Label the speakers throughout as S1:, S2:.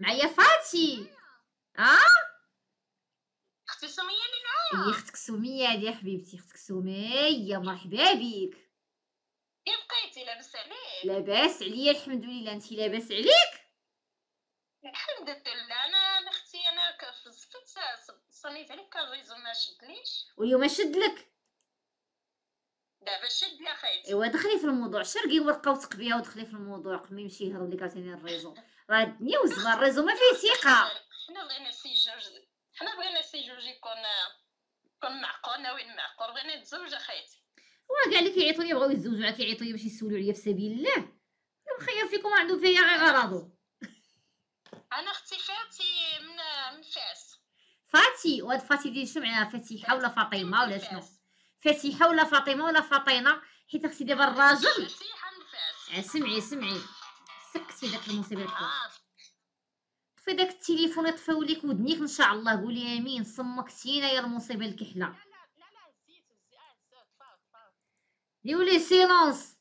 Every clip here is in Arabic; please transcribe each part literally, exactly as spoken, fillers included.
S1: معايا فاتي. اه
S2: اختي سميه اللي معايا.
S1: هي اختك سميه هادي يا حبيبتي، اختك سميه مرحبا بك.
S2: كيف بقيتي؟ لاباس عليك؟
S1: لاباس عليا الحمد لله، انت لاباس عليك؟
S2: الحمد لله. انا اختي انا كفزت صنيت عليك كالريزو ما شدليش.
S1: واليوم شد لك.
S2: دابا شد يا خيتي.
S1: ايوا دخلي في الموضوع، شرقي ورقه وتقبيه ودخلي في الموضوع قبل ما يمشي يهرب لك عاوتاني الريزو. راه الدنيا وزبا الريزو ما فيه ثقه.
S2: حنا بغينا سي جوج، حنا بغينا سي جوج يكون يكون معقول. انا وين معقول بغينا نتزوج اخيتي.
S1: هو كاع اللي كيعيطوا لي بغاو يتزوجوا كيعيطوا لي باش يسولوا عليا في سبيل الله. الخير فيكم عنده فيا غير غرضو.
S2: انا اختي فاتي من من فاس.
S1: فاتي وهاد فاتي ديال شنو معناها؟ فاتيحه ولا فاطمه ولا شنو؟ فاتيحه ولا فاطمه ولا فاطينه؟ حيت اختي دابا الراجل.
S2: فاتيحه من فاس.
S1: سمعي سمعي سكتي داك المصيبه الكبير.
S2: اه
S1: طفي داك التليفون يطفيو ليك ودنيك ان شاء الله. قولي امين. صمكتينا يا المصيبه الكحله.
S2: لا لا لا زيت زيت فاط فاط
S1: ليولي سيلونس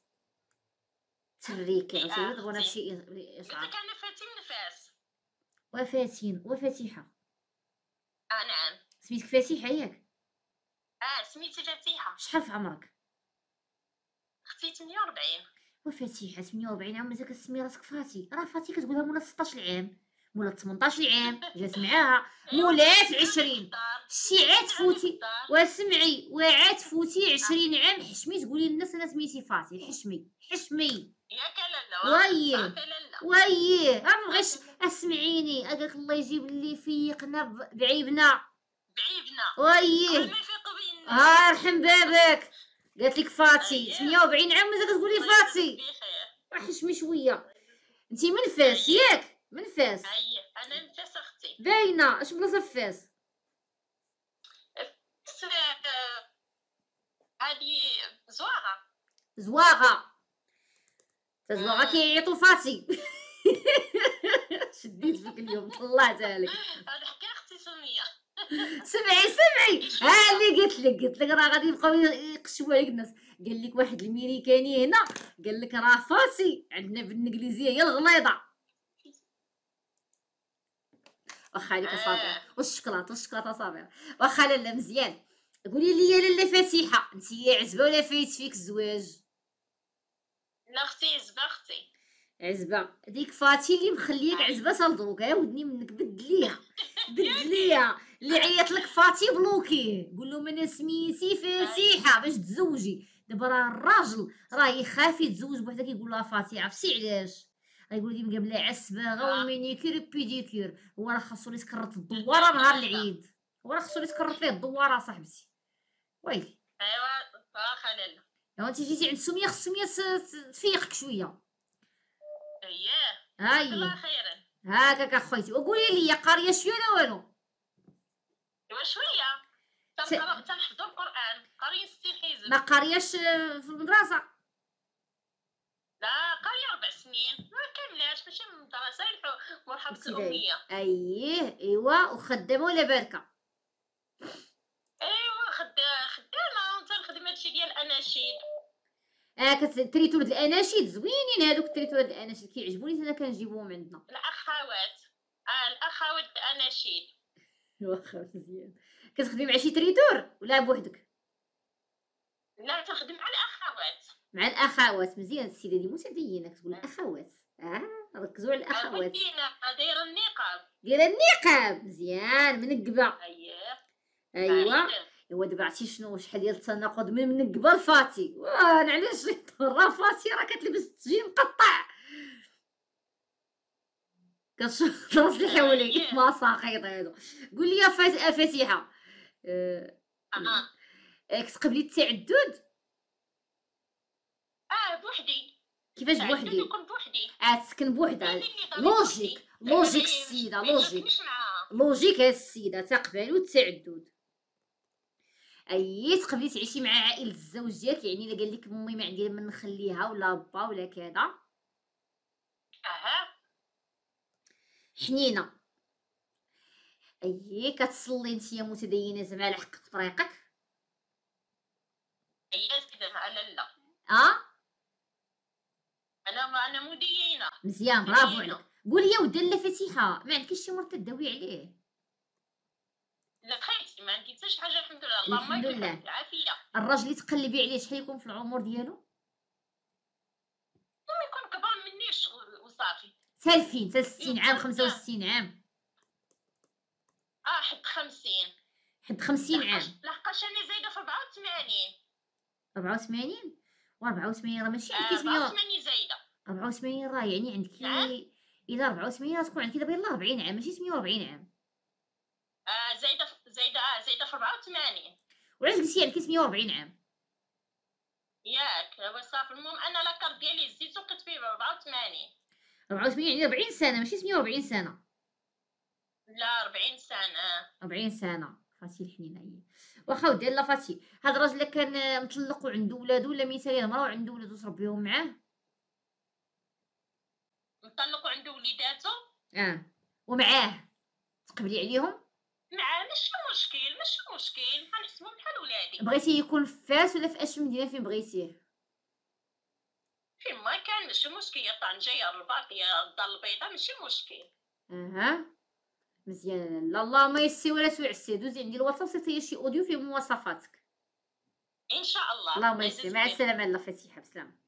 S1: تريكي عاوتاني تبغونا شي اشعار.
S2: قلت انا فاتي من فاس.
S1: وفاتين وفاتيحه.
S2: اه نعم.
S1: سميتك فاتيحه ياك؟
S2: اه سميتي فاتيحه.
S1: شحال في عمرك؟
S2: اختي ثمانية وأربعين.
S1: وفاتيحه ثمانية وأربعين عام مازال كتسمي راسك فاتي؟ راه فاتي كتقولها مولا ستطاش عام مولا ثمنطاش عام جات معاها مولات عشرين. شي عاد تفوتي وسمعي وعاد تفوتي عشرين عام حشمي تقولي للناس انا سميتي فاتي. حشمي حشمي
S2: ياك لالا.
S1: وييه وييه ما بغيتش. اسمعيني قالك الله يجيب اللي فيقنا بعيبنا
S2: بعيبنا
S1: وييه.
S2: ما يفيق بينا.
S1: ها يرحم بابك. قالت لك فاتي ثمانية وأربعين عام مازال كتقولي فاتي. حشمي شويه. انت من فاس ياك؟ من فاس.
S2: اييه انا من فاس اختي.
S1: باينه. اش بلاصه في فاس؟
S2: هادي زواغه.
S1: زواغه. زواغه كيعيطوا فاتي. شديت فيك اليوم طلعت عليك.
S2: هذا حكى اختي سميه.
S1: سمعي سمعي ها اللي قلت لك قلت لك راه غادي يبقاو يقشوا عليك الناس. قال لك واحد الميريكاني هنا قال لك راه فاتي عندنا بالانجليزيه هي الغليظه. واخا عليك اصابع والشكلاط والشكلاط اصابع. واخا لالا مزيان. قولي لي يا لاله فاتحه انت عزبه ولا فايت فيك الزواج؟
S2: لا اختي عزبه اختي.
S1: عزبه. ديك فاتي اللي مخليك عزبه حتى لدروك. ها ودني منك بدليها بدليها. اللي عيط لك فاتي بلوكيه. قول لهم انا سميتي فاتحه باش تزوجي. دابا راه الراجل راه يخاف يتزوج بوحده كيقول لها فاتحه. عرفتي علاش؟ غيقول لي مقابله عالصباغه والمينيكير بيديكير. هو راه خاصو يتكرط الدواره نهار العيد. هو راه خاصو يتكرط ليه الدواره صاحبتي. ويلي.
S2: ايوا واخا لالا.
S1: لو انت جيتي عند سميه خص سميه تفيقك شويه.
S2: اييه
S1: هاي
S2: الله خيرا.
S1: هاكاك اخويتي. وقولي لي قاريه شويه ولا والو؟
S2: ايوا شويه تنقرا تنحفظوا القران. قاريه ستين حزب.
S1: ما قارياش في المدرسه؟
S2: لا قاريه اربع سنين ما كاملاش ماشي من المدرسه. مرحبا الاميه.
S1: اييه ايوا وخدامه ولا باركه؟
S2: ايوا خدامه تنخدم هادشي ديال الاناشيد.
S1: اه كتريتو هاد الاناشيد زوينين هادوك. تريتو هاد الاناشيد كيعجبوني انا كنجيبوهم عندنا.
S2: الاخوات اه الاخوات الاناشيد.
S1: واخا مزيان. كتخدمي مع شي تريتور ولا بوحدك؟
S2: لا تخدم مع الاخوات.
S1: مع الاخوات. مزيان. السيده دي متدينه كتقول الاخوات. اه ركزوا على الاخوات.
S2: دايره النقاب.
S1: دايره النقاب. مزيان. منقبه.
S2: اييه
S1: ايوا ايوا. دابا عرفتي شنو شحال ديال التناقض من منقبه لفاتي. واه انا علاش راه فاتي راه كتلبس التجين مقطع. كتشوف راس اللي حواليك ما ساقيط هادو. قول لي يا فاتحه. اه اه كتقبلي التعدد؟
S2: اه بوحدي.
S1: كيفاش بوحدي؟
S2: نكون بوحدي.
S1: اه تسكن بوحدها. لوجيك لوجيك السيده لوجيك لوجيك هاد السيده تقبلوا التعدد. اي تقبلي تعيشي مع عائله الزوج ديالك يعني الا قال لك امي ما عندي من نخليها ولا با ولا كذا.
S2: اها
S1: حنينه. اي كتصلي نتيا متدينه زعما على حق في طريقك؟
S2: اي سيده لا لا.
S1: اه
S2: انا ما انا مدينه.
S1: مزيان برافو عليك قولي يا ودي لا فاتحه، ما عندكيش شي مرتد تداوي عليه؟
S2: لا خيتي ما عندي حتى شي حاجه الحمد لله، اللهم
S1: الحمد
S2: لك
S1: لله.
S2: الحمد العافيه.
S1: الراجل اللي تقلبي عليه شحال يكون في العمر ديالو؟
S2: لما يكون كبر مني ش- وصافي.
S1: تالفين تال ستين عام،
S2: يكون
S1: خمسة وستين عام،
S2: اه حد خمسين.
S1: حد خمسين
S2: لحقاش
S1: عام.
S2: لحقاش انا زايده في أربعة وثمانين.
S1: ربعة وثمانين و أربعة وثمانين راه ماشي عندك
S2: آه
S1: سمية.
S2: أربعة وثمانين زايده.
S1: أربعة وثمانين راه يعني عندك
S2: نعم.
S1: الا أربعة وثمانين راه تكون عندك دابا يلاه أربعين عام ماشي ثمانية وأربعين عام.
S2: آه زايده في- زايده اه زايده في أربعة وثمانين.
S1: وعلاش قلتي عندك ثمانية وأربعين عام؟
S2: ياك هو صافي. المهم انا لاكارت ديالي زديتو كنت فيه ب أربعة وثمانين.
S1: أربعة وثمانين يعني أربعين سنه ماشي ثمانية وأربعين سنه.
S2: لا أربعين سنه.
S1: أربعين سنه فاتي الحنينه هي. واخا ودي لا فاتي، هاد الراجل اللي كان مطلق وعنده ولاد ولا مثاليا مرا وعنده ولاد وتربيهم معاه.
S2: مطلق وعنده وليداتو.
S1: اه ومعاه تقبلي عليهم؟
S2: معاه ماشي مشكل ماشي مشكل غنحسبهم بحال ولادي.
S1: بغيتي يكون في فاس ولا في اش مدينه فين بغيتيه؟
S2: فين ما كان ماشي مشكل، يا طنجة يا الرباط يا الدار البيضاء ماشي مشكل.
S1: اها مزيان. لا اللهم يسي ولا تعسي، دوزي عندي الواتساب صيفطي لي شي اوديو فيه مواصفاتك.
S2: ان شاء الله.
S1: اللهم
S2: الله
S1: يسي.
S2: يجازيك
S1: مع
S2: بخير.
S1: السلامه لاله فاتحه، بسلامه.